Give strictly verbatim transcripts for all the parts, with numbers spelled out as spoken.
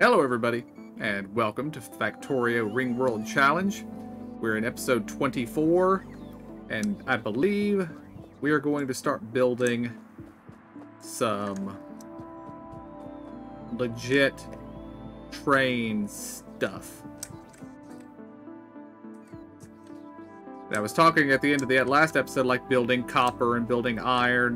Hello everybody, and welcome to Factorio Ring World Challenge. We're in episode twenty-four, and I believe we are going to start building some legit train stuff. And I was talking at the end of the last episode like building copper and building iron.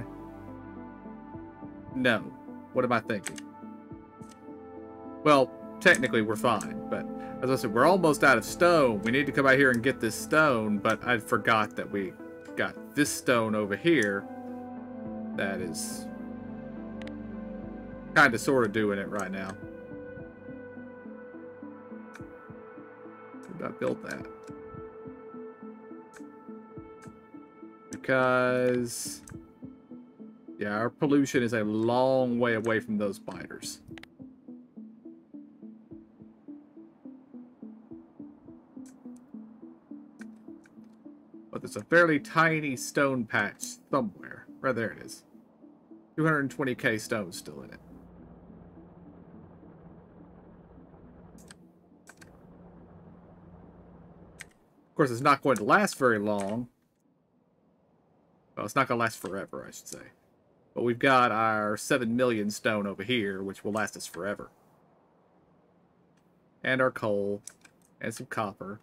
No. What am I thinking? Well, technically we're fine, but as I said, we're almost out of stone. We need to come out here and get this stone, but I forgot that we got this stone over here that is kind of sort of doing it right now. Did I build that? Because, yeah, our pollution is a long way away from those spiders. But there's a fairly tiny stone patch somewhere. Right there it is. two hundred twenty K stone still in it. Of course, it's not going to last very long. Well, it's not going to last forever, I should say. But we've got our seven million stone over here, which will last us forever. And our coal. And some copper.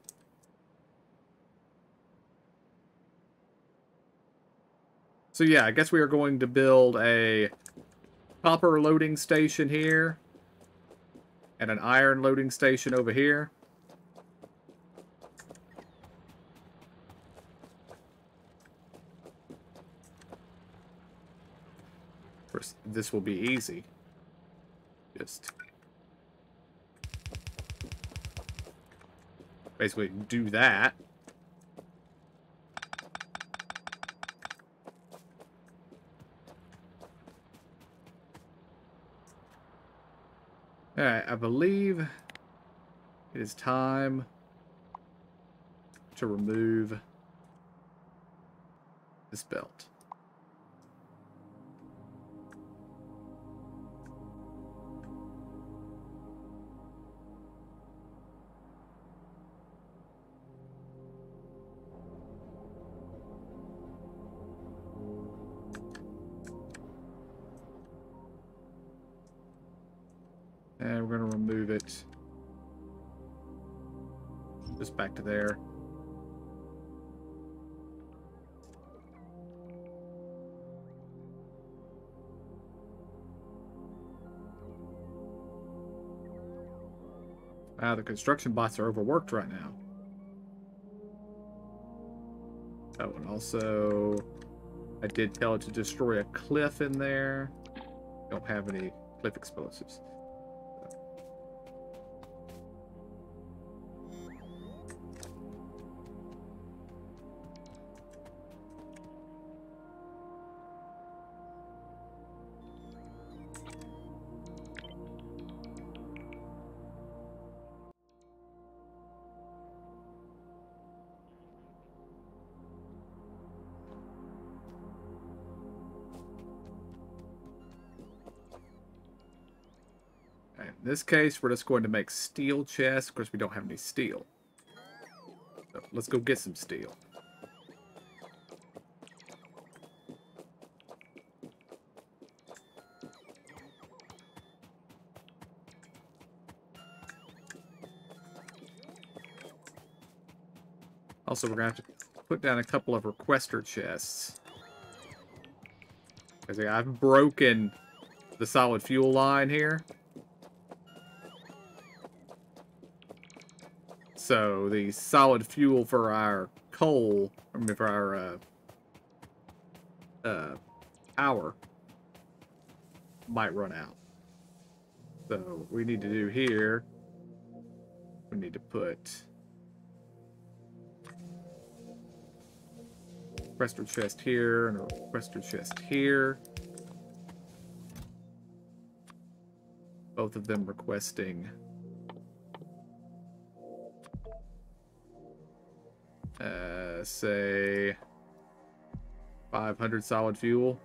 So yeah, I guess we are going to build a copper loading station here. And an iron loading station over here. Of course, this will be easy. Just basically do that. Alright, I believe it is time to remove this belt. And we're going to remove it just back to there. Wow, the construction bots are overworked right now. Oh, and also I did tell it to destroy a cliff in there. Don't have any cliff explosives. In this case, we're just going to make steel chests. Of course, we don't have any steel. So let's go get some steel. Also, we're going to have to put down a couple of requester chests. Because yeah, I've broken the solid fuel line here. So the solid fuel for our coal, I mean for our uh, uh, power, might run out. So what we need to do here, we need to put a requester chest here and a requester chest here. Both of them requesting Uh, say five hundred solid fuel.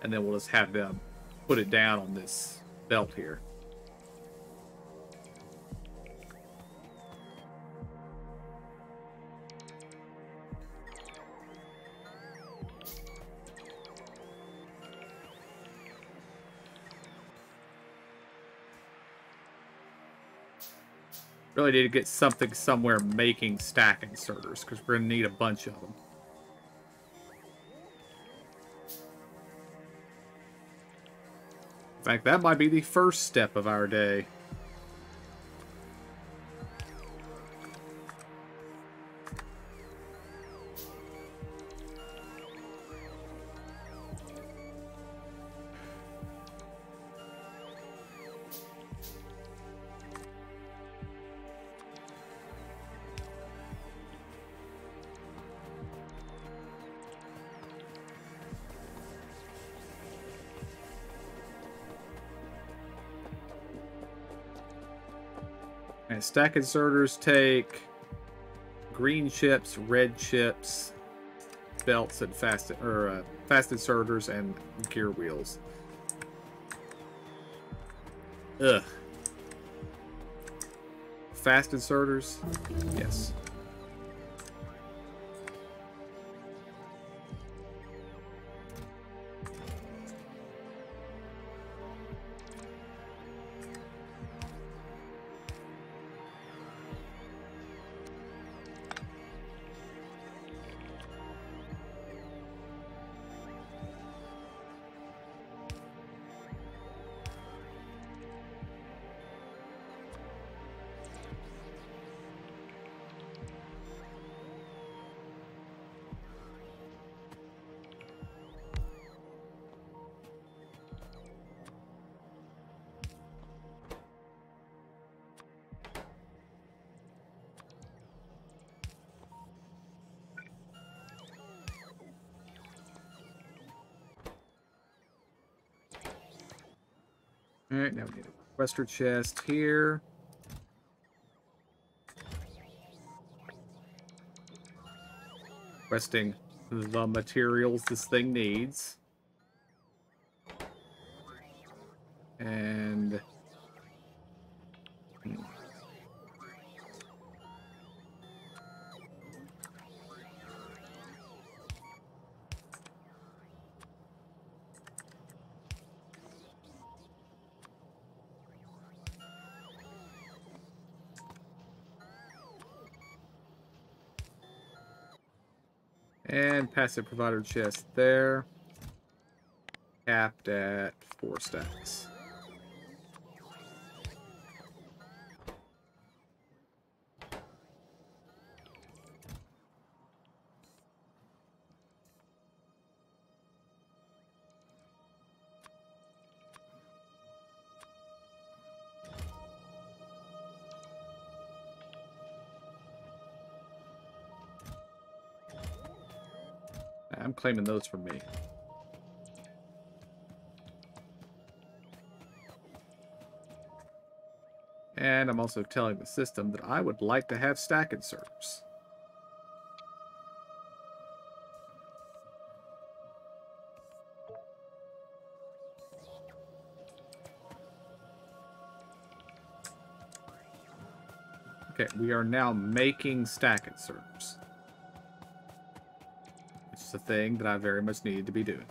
and then we'll just have them put it down on this belt here. Really need to get something somewhere making stack inserters, because we're going to need a bunch of them. In fact, that might be the first step of our day. And stack inserters take green chips, red chips, belts, and fast or uh, fast inserters and gear wheels. Ugh. Fast inserters? Yes. Alright, now we get a requester chest here. Requesting the materials this thing needs. And... Hmm. And passive provider chest there. Capped at four stacks. I'm claiming those for me. And I'm also telling the system that I would like to have stack inserters. Okay, we are now making stack inserters. It's a thing that I very much needed to be doing.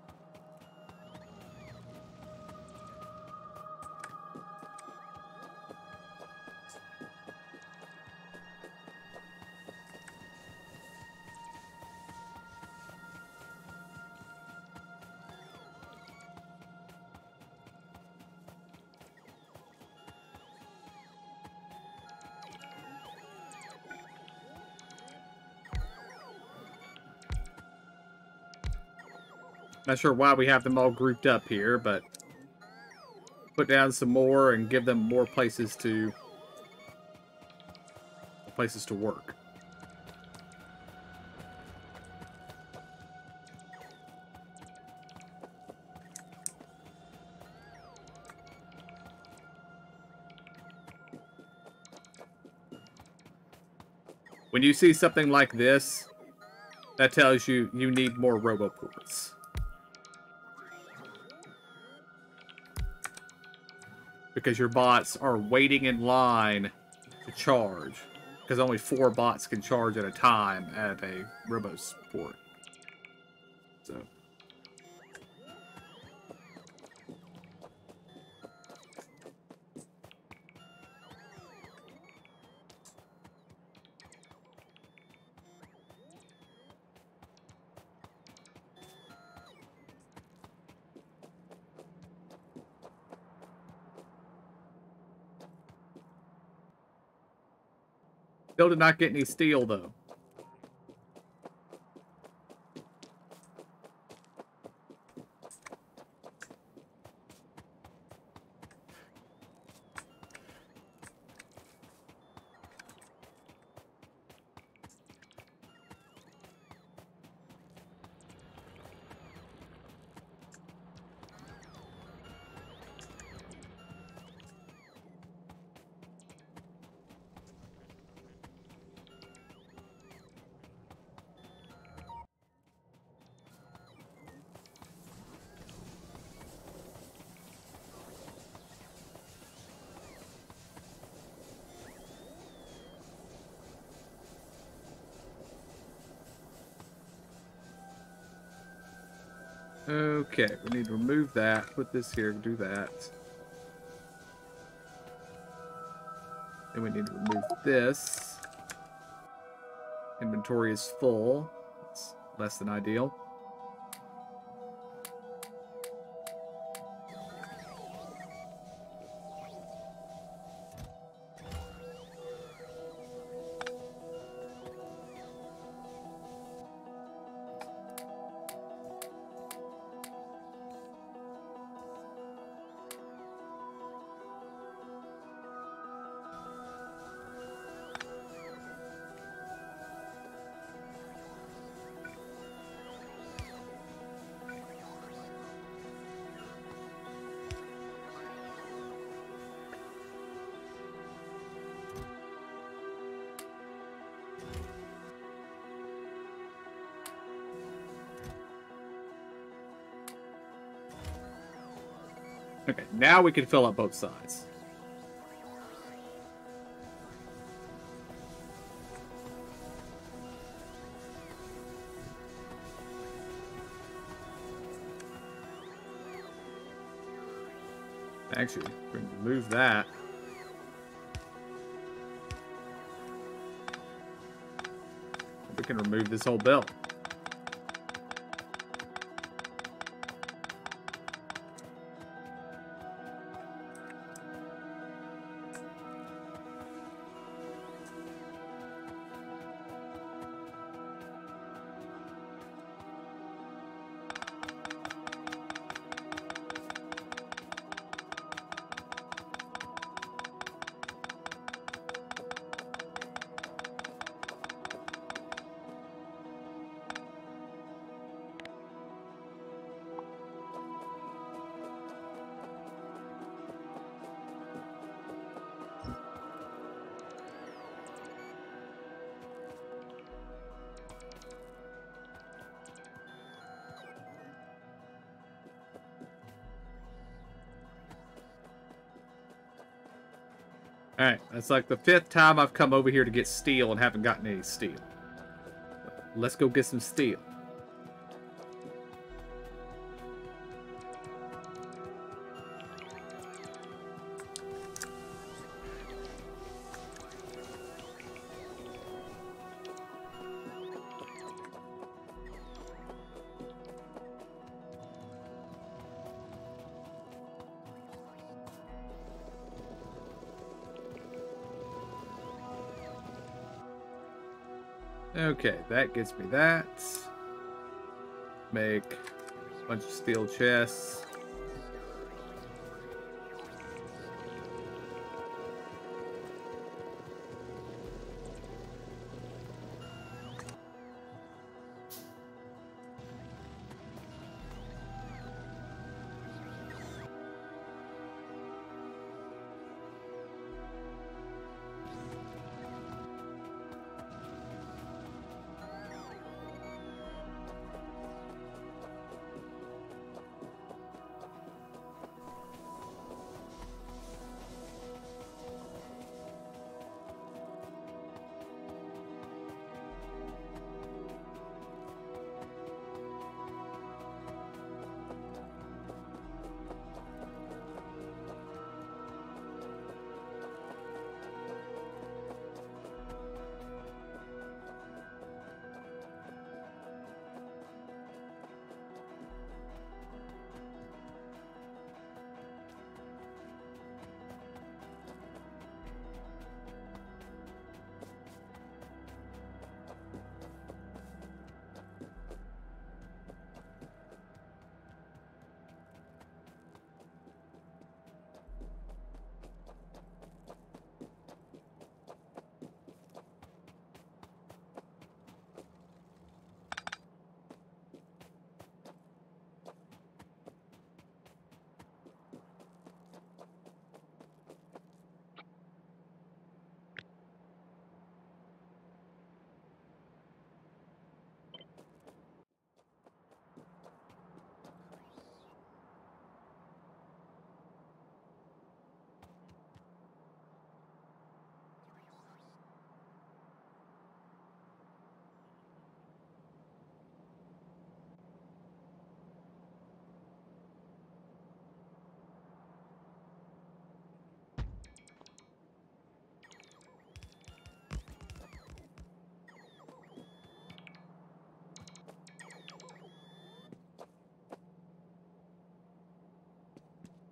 Not sure why we have them all grouped up here, but put down some more and give them more places to places to work. When you see something like this, that tells you you need more roboports. because your bots are waiting in line to charge. Because only four bots can charge at a time at a RoboSport. So. Still did not get any steel, though. Okay, we need to remove that, put this here, do that. Then we need to remove this. Inventory is full. It's less than ideal. Okay, now we can fill up both sides. Actually, we can remove that. We can remove this whole belt. Alright, that's like the fifth time I've come over here to get steel and haven't gotten any steel. Let's go get some steel. Okay, that gets me that. Make a bunch of steel chests.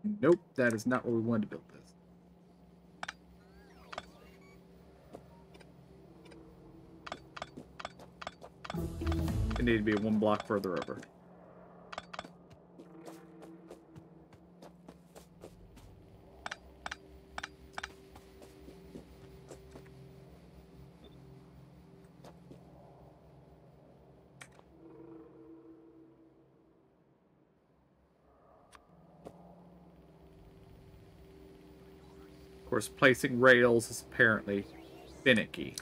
Nope, that is not where we wanted to build this. It needed to be one block further over. Of course, placing rails is apparently finicky.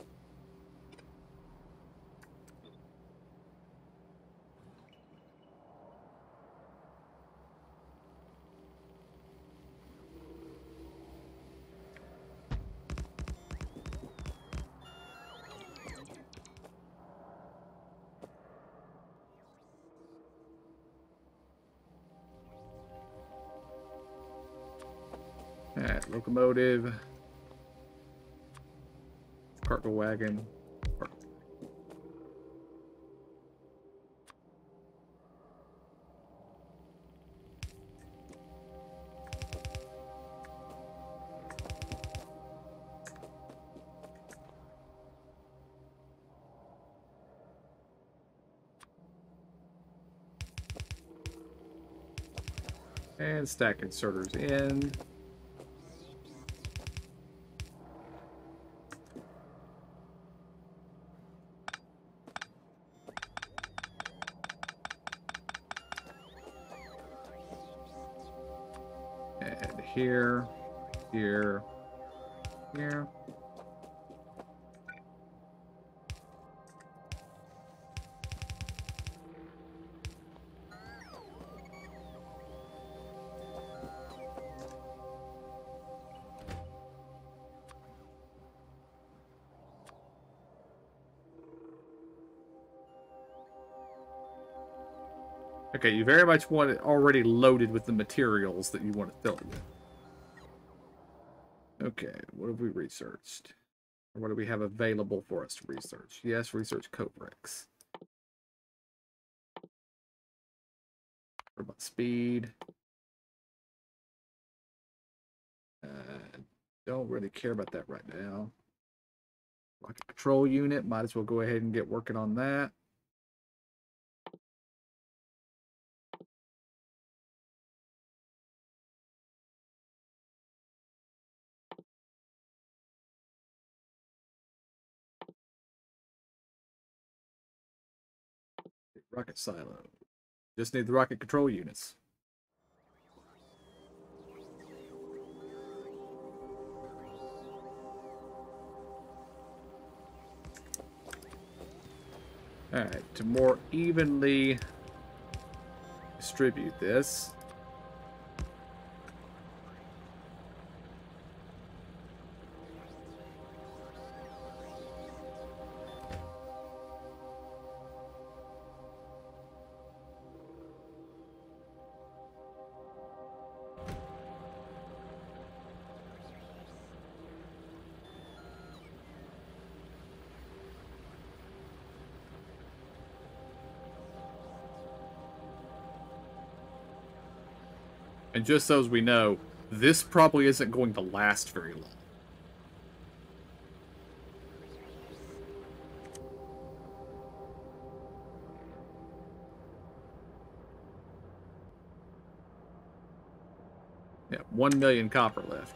Alright, locomotive. Cargo wagon. Cargo. And stack inserters in. And here, here, here. Okay, you very much want it already loaded with the materials that you want to fill it with. Okay, what have we researched? Or what do we have available for us to research? Yes, research coat bricks. What about speed? Uh, don't really care about that right now. Rocket control unit, might as well go ahead and get working on that. Rocket silo. Just need the rocket control units. Alright, to more evenly distribute this. And just so as we know, this probably isn't going to last very long. Yeah, one million copper left.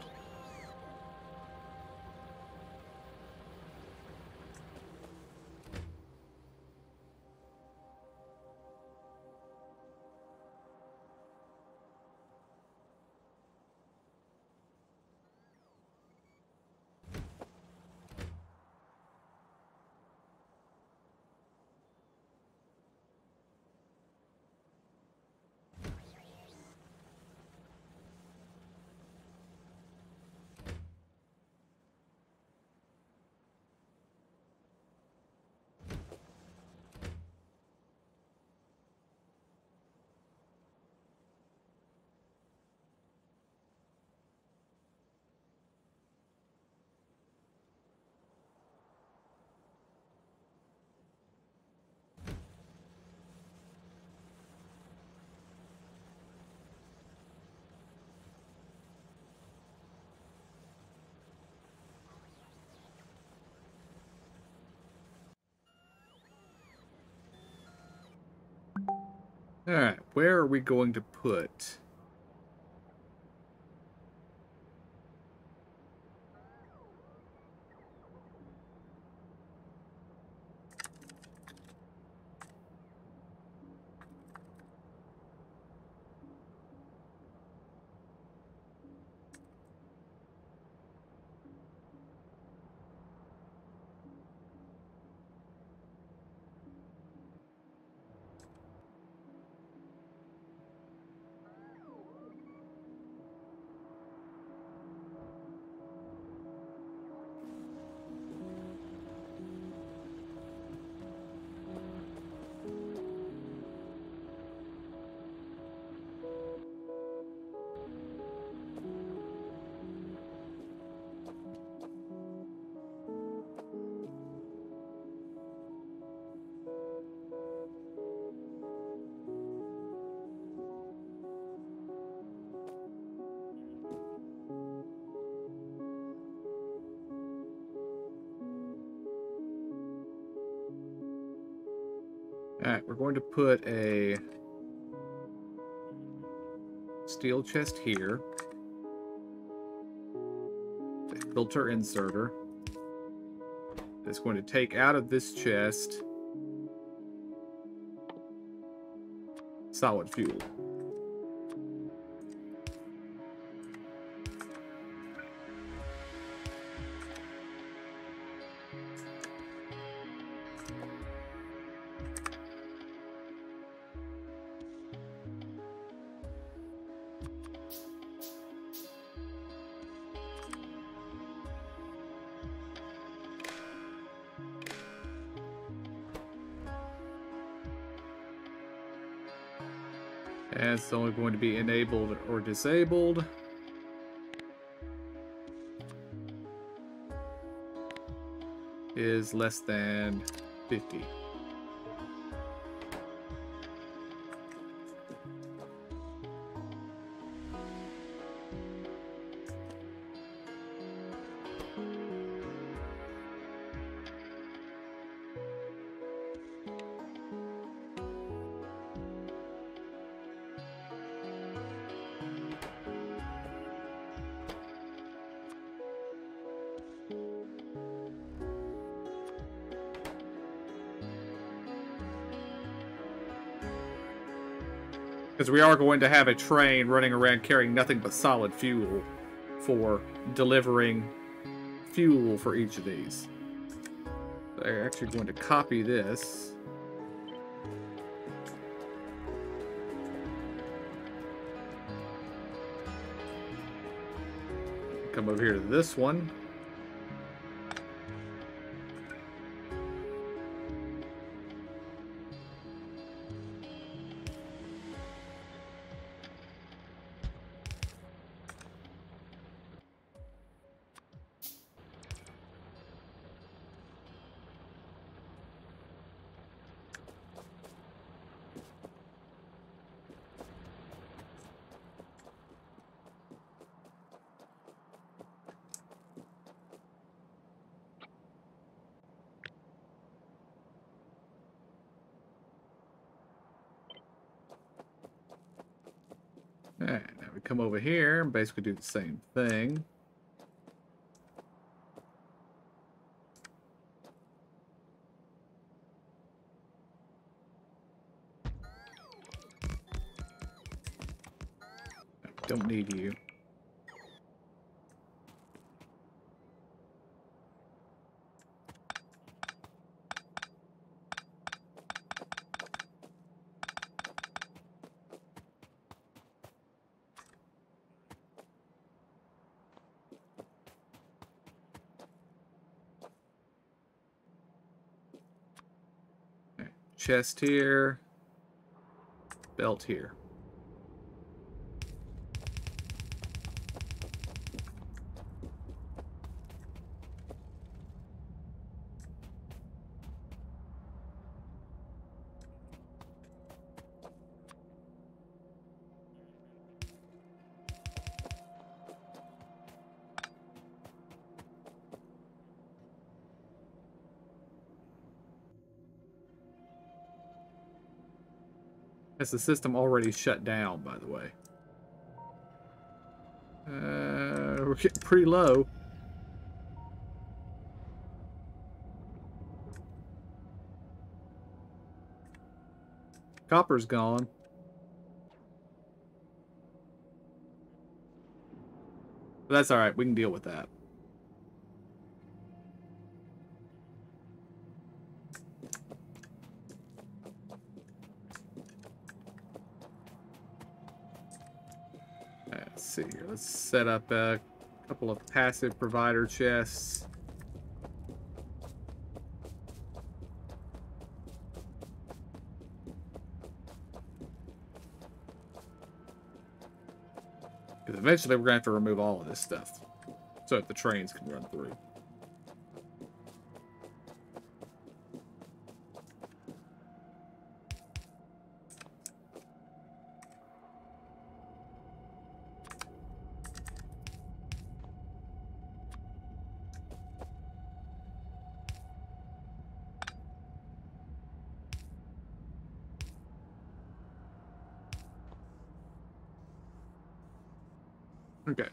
Alright, where are we going to put... Alright, we're going to put a steel chest here. A filter inserter. That's going to take out of this chest solid fuel. And it's only going to be enabled or disabled. Is less than fifty. Because we are going to have a train running around carrying nothing but solid fuel for delivering fuel for each of these. They're actually going to copy this. Come over here to this one. Alright, now we come over here and basically do the same thing. Don't need you. Chest here, belt here. Has the system already shut down, by the way? Uh, we're getting pretty low. Copper's gone. But that's alright, we can deal with that. Let's see here. Let's set up a couple of passive provider chests. Because eventually we're going to have to remove all of this stuff so that the trains can run through. Okay.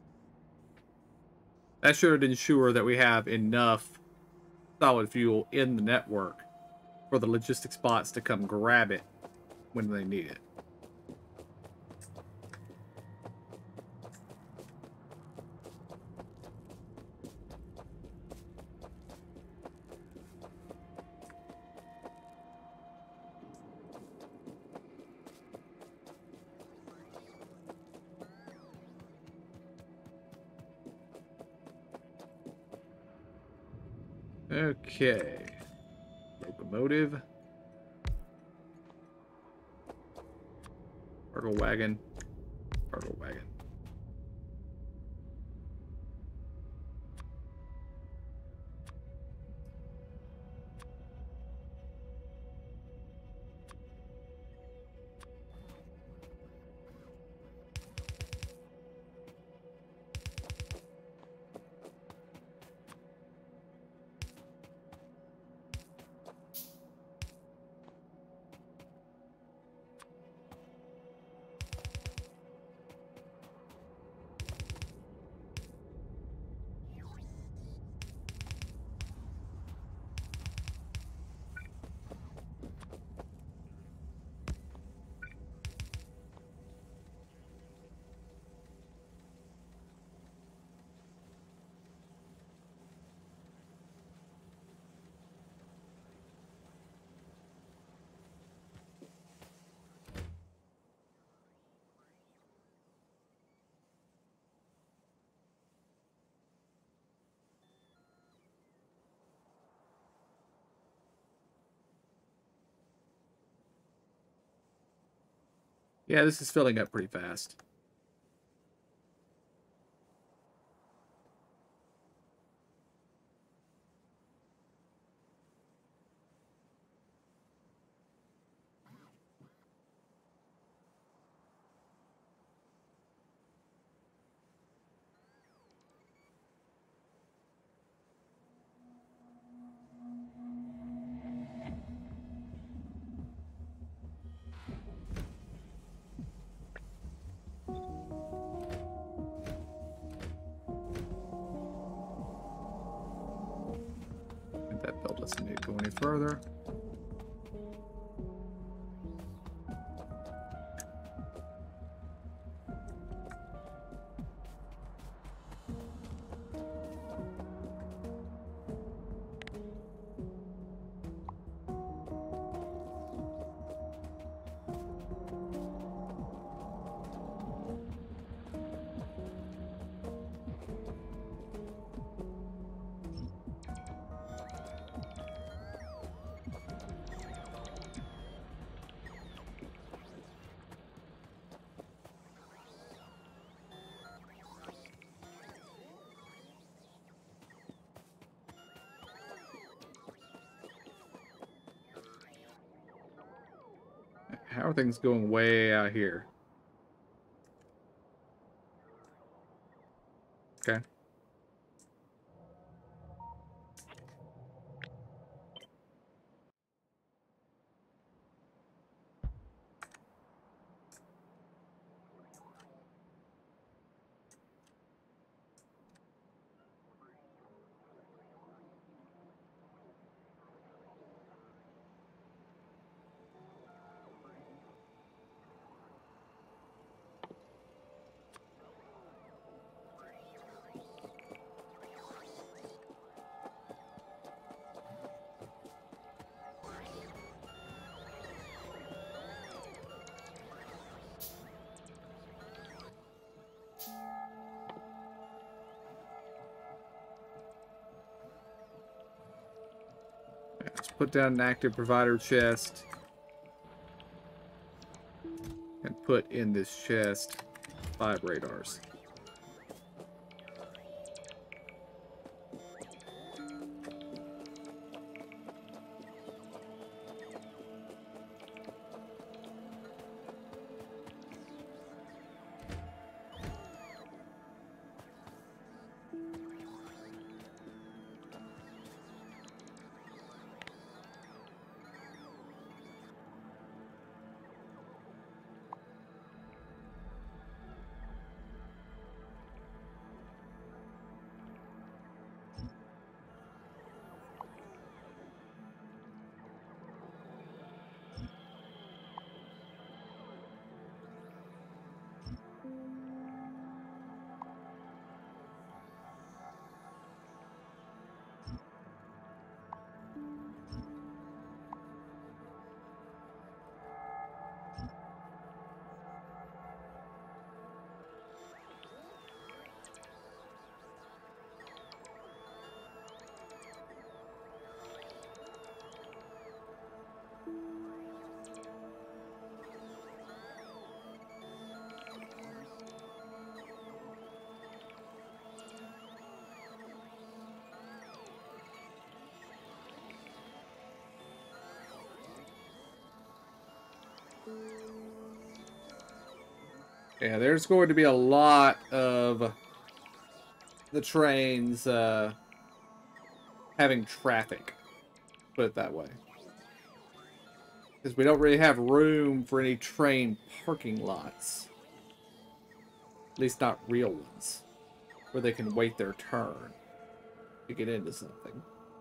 That should ensure that we have enough solid fuel in the network for the logistics bots to come grab it when they need it. Okay. Locomotive. Cargo wagon. Cargo wagon. Yeah, this is filling up pretty fast. I think that build doesn't need to go any further. How are things going way out here? Okay. put down an active provider chest. And put in this chest five radars. Yeah, there's going to be a lot of the trains uh, having traffic, put it that way. Because we don't really have room for any train parking lots. At least not real ones. Where they can wait their turn to get into something.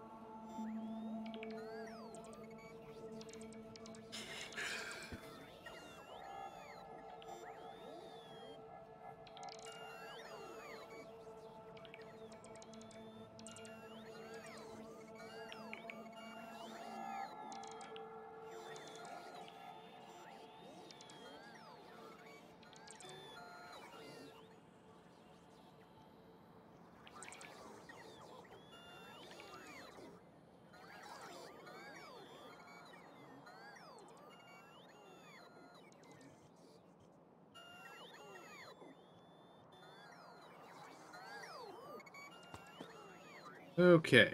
Okay.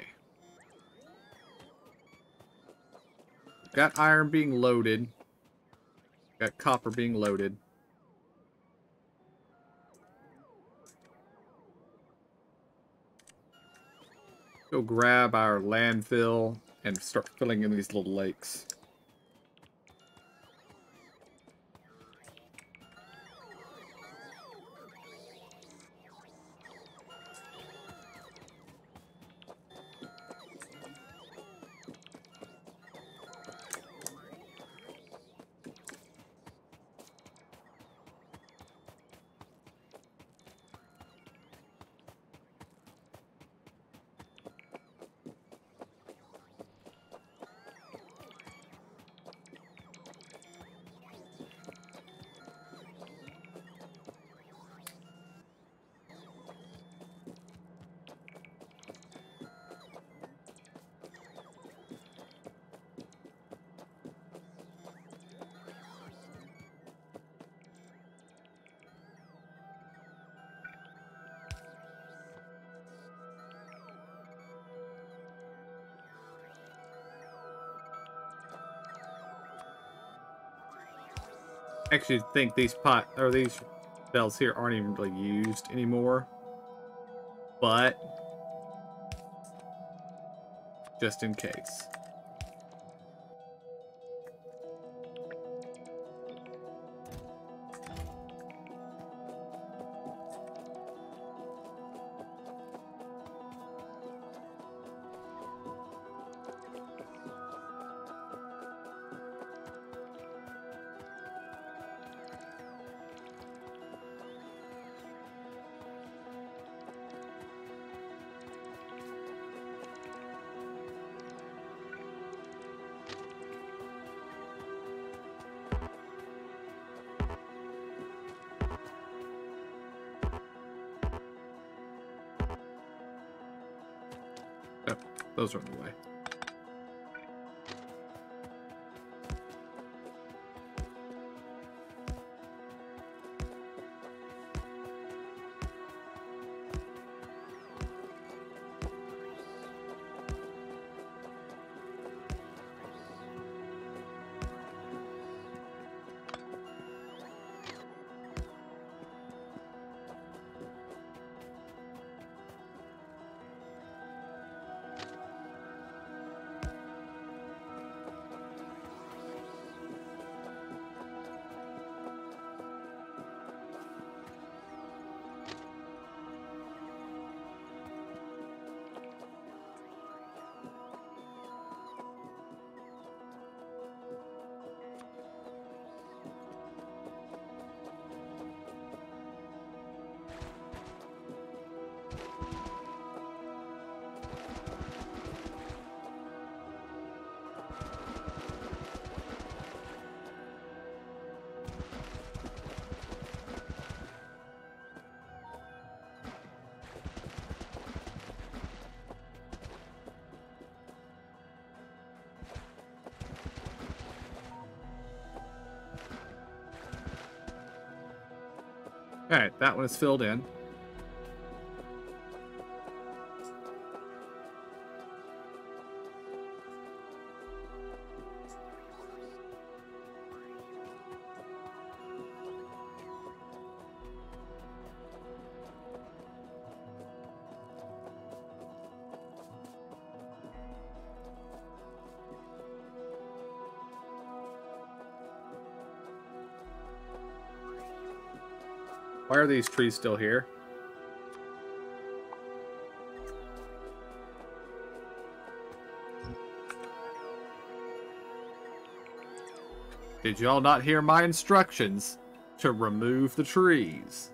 Got iron being loaded. Got copper being loaded. Go grab our landfill and start filling in these little lakes. Actually think these pot or these bells here aren't even really used anymore, but just in case. Oh, those are in the way. Alright, that one is filled in. Why are these trees still here? Did y'all not hear my instructions to remove the trees?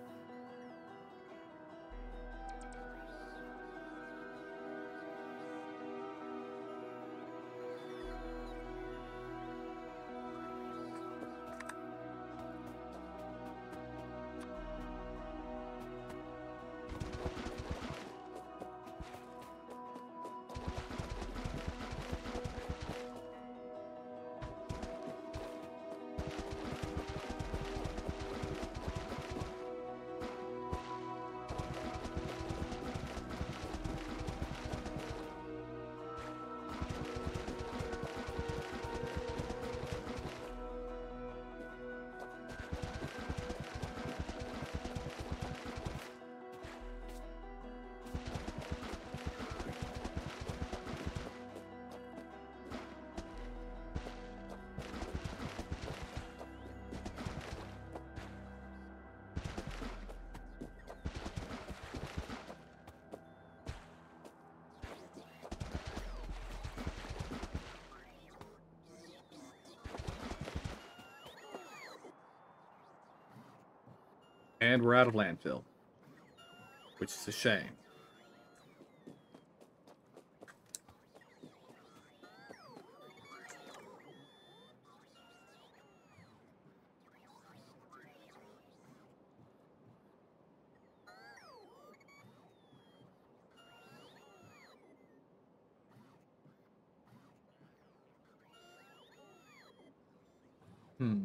And we're out of landfill, which is a shame. Hmm.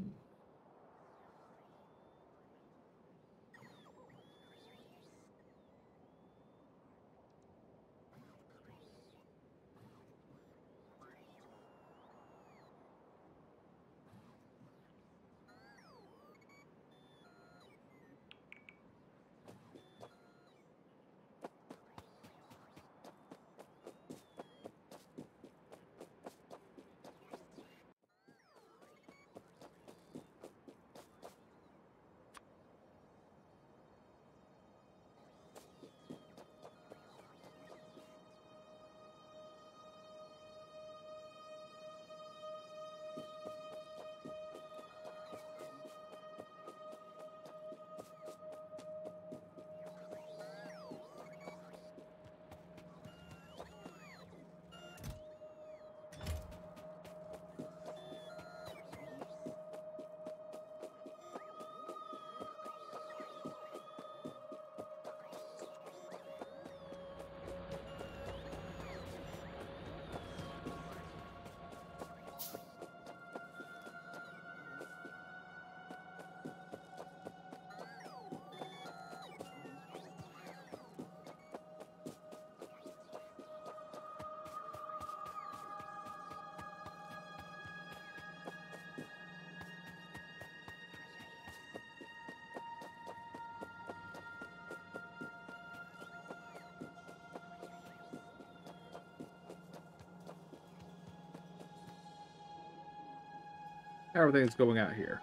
Everything's going out here.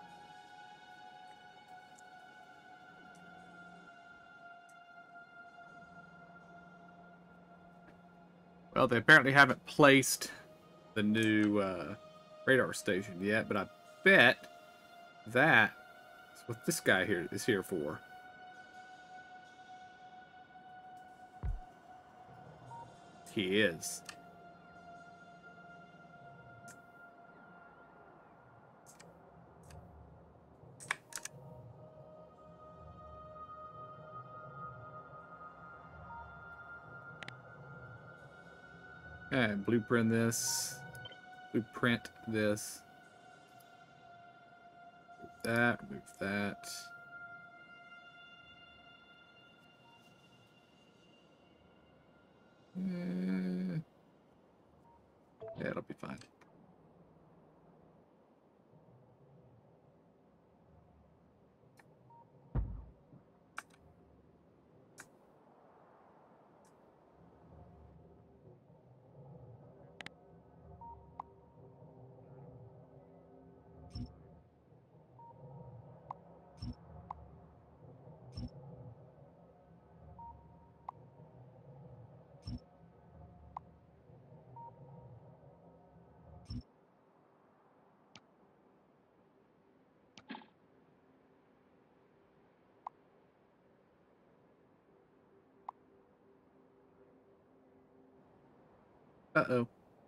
Well, they apparently haven't placed the new uh, radar station yet, but I bet that is what this guy here is here for. He is. And blueprint this. Blueprint this. Move that. Move that. Mm. Yeah, it'll be fine. Uh-oh.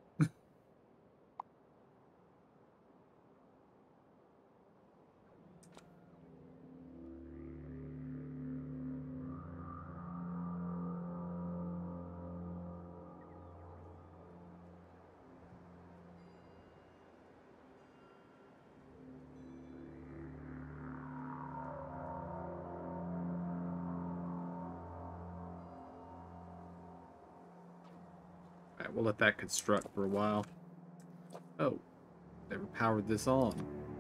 Alright, we'll let that construct for a while. Oh, never powered this on.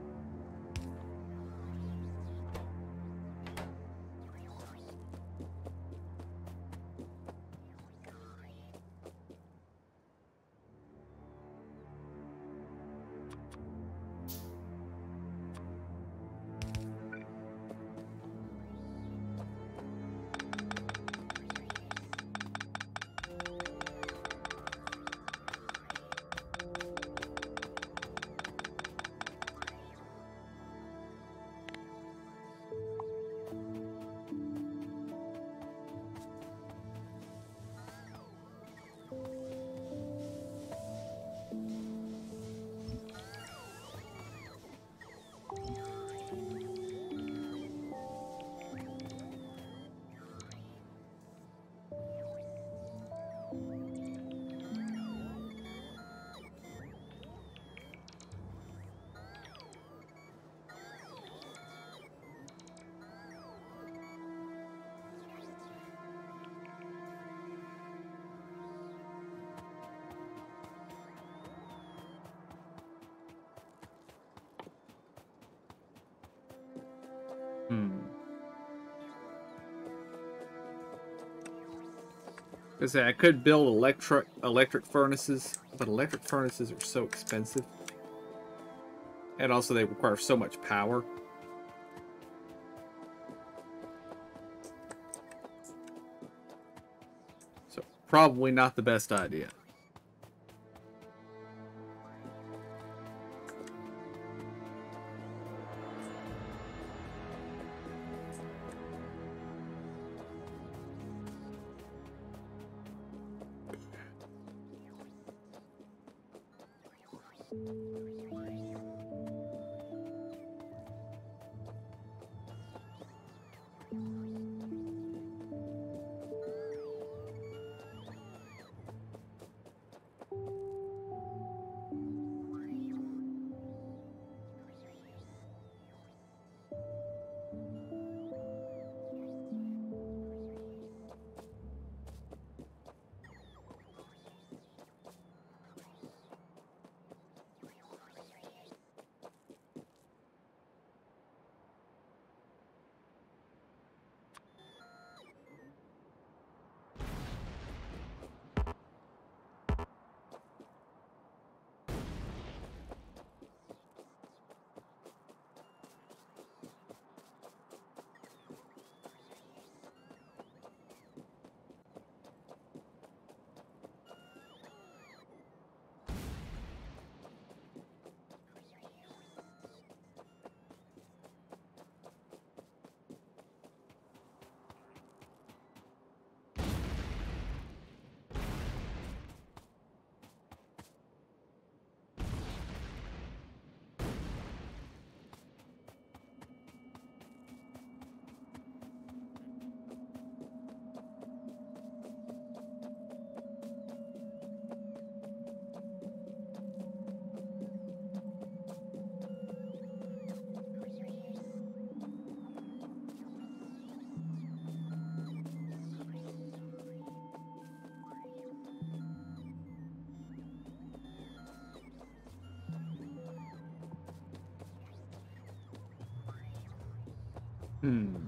Hmm. I say I could build electric electric furnaces, but electric furnaces are so expensive. And also they require so much power. So probably not the best idea. Hmm.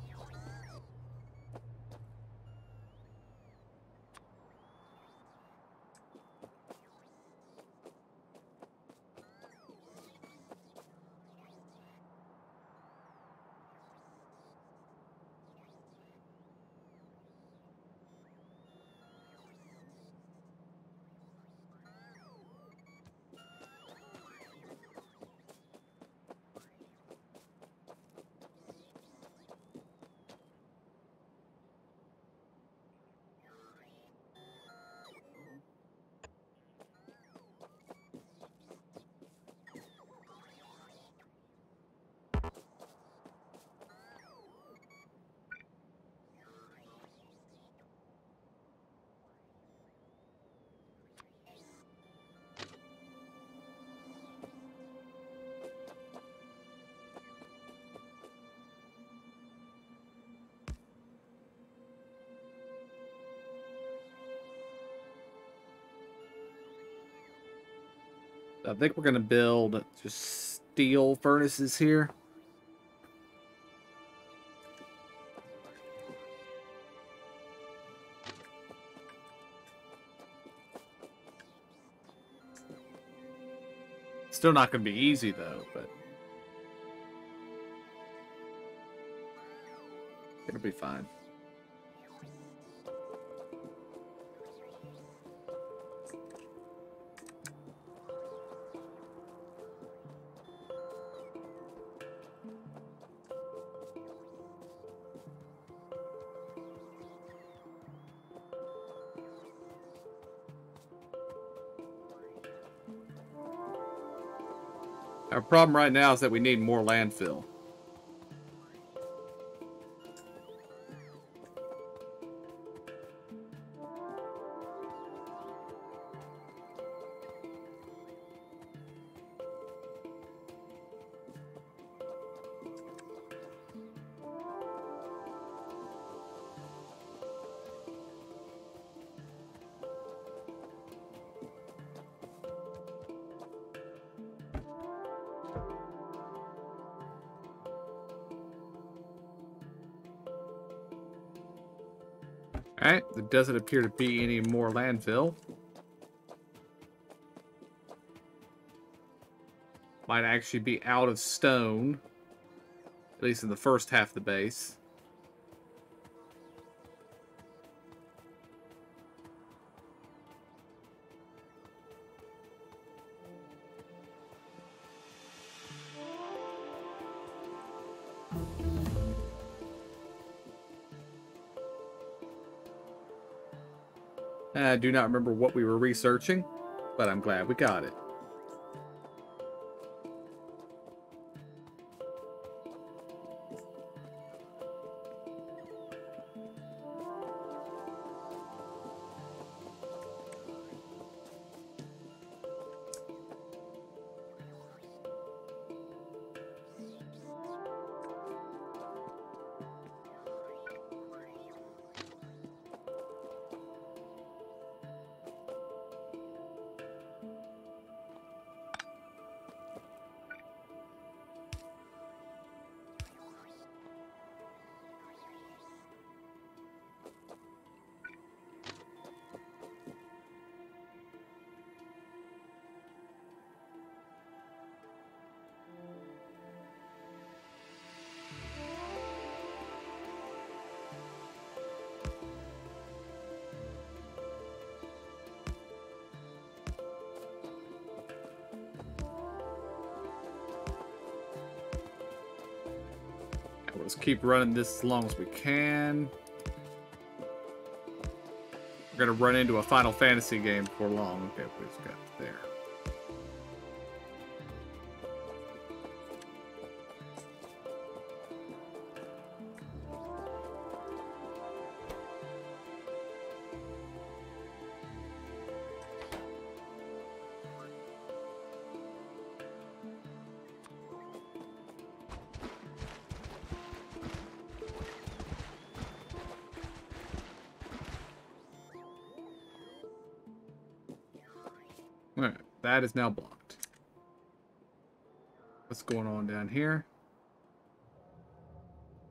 I think we're gonna build just steel furnaces here. Still not gonna be easy though, but it'll be fine. Our problem right now is that we need more landfill. Alright, there doesn't appear to be any more landfill. Might actually be out of stone, at least in the first half of the base. I do not remember what we were researching, but I'm glad we got it. Let's keep running this as long as we can. We're gonna run into a Final Fantasy game before long. Okay, we just got there. Alright, that is now blocked. What's going on down here?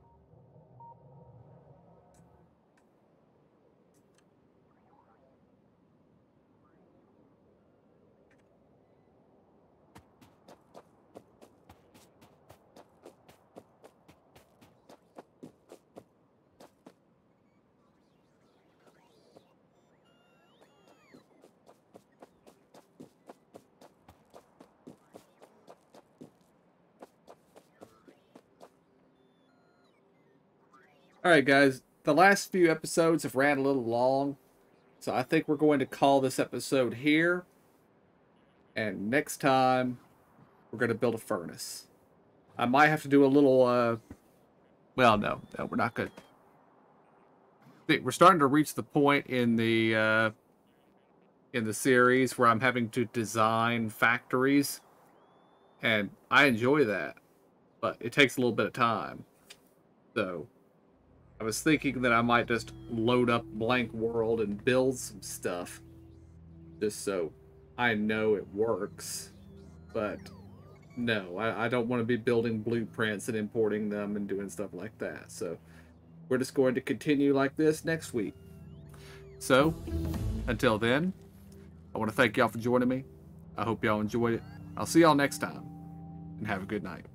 All right, guys. The last few episodes have ran a little long, so I think we're going to call this episode here. And next time, we're going to build a furnace. I might have to do a little, uh... Well, no. No, we're not good. We're starting to reach the point in the, uh... in the series where I'm having to design factories. And I enjoy that. But it takes a little bit of time. So... I was thinking that I might just load up Blank World and build some stuff. Just so I know it works. But no, I, I don't want to be building blueprints and importing them and doing stuff like that. So we're just going to continue like this next week. So until then, I want to thank y'all for joining me. I hope y'all enjoyed it. I'll see y'all next time. And have a good night.